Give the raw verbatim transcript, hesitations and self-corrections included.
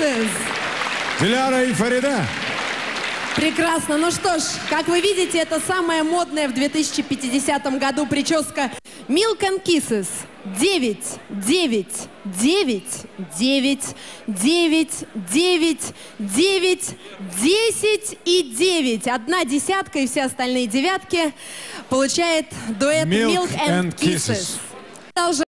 Kisses. Диляра и Фарида. Прекрасно. Ну что ж, как вы видите, это самая модная в две тысячи пятидесятом году прическа Milk and Kisses. Девять, девять, девять, девять, девять, девять, девять, десять и девять. Одна десятка и все остальные девятки получает дуэт Milk Milk and and Kisses. Kisses.